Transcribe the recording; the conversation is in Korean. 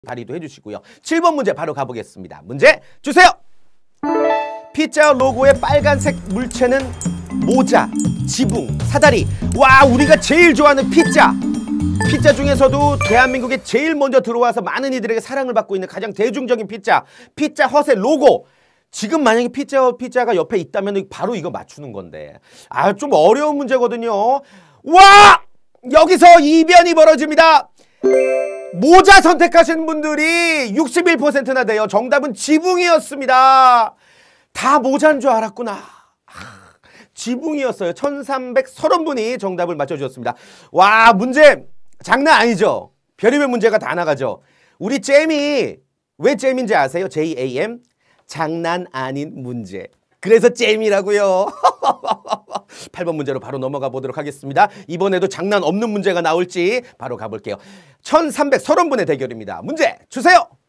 발휘도 해주시고요. 7번 문제 바로 가보겠습니다. 문제 주세요. 피자 로고의 빨간색 물체는 모자, 지붕, 사다리. 와, 우리가 제일 좋아하는 피자. 피자 중에서도 대한민국에 제일 먼저 들어와서 많은 이들에게 사랑을 받고 있는 가장 대중적인 피자. 피자 헛의 로고. 지금 만약에 피자가 옆에 있다면 바로 이거 맞추는 건데. 아, 좀 어려운 문제거든요. 와! 여기서 이변이 벌어집니다. 모자 선택하신 분들이 61%나 돼요. 정답은 지붕이었습니다. 다 모자인 줄 알았구나. 지붕이었어요. 1330분이 정답을 맞춰주셨습니다. 와, 문제 장난 아니죠? 별의별 문제가 다 나가죠. 우리 잼이 왜 잼인지 아세요? JAM? 장난 아닌 문제. 그래서 잼이라고요. 8번 문제로 바로 넘어가 보도록 하겠습니다. 이번에도 장난 없는 문제가 나올지 바로 가볼게요. 1330분의 대결입니다. 문제 주세요.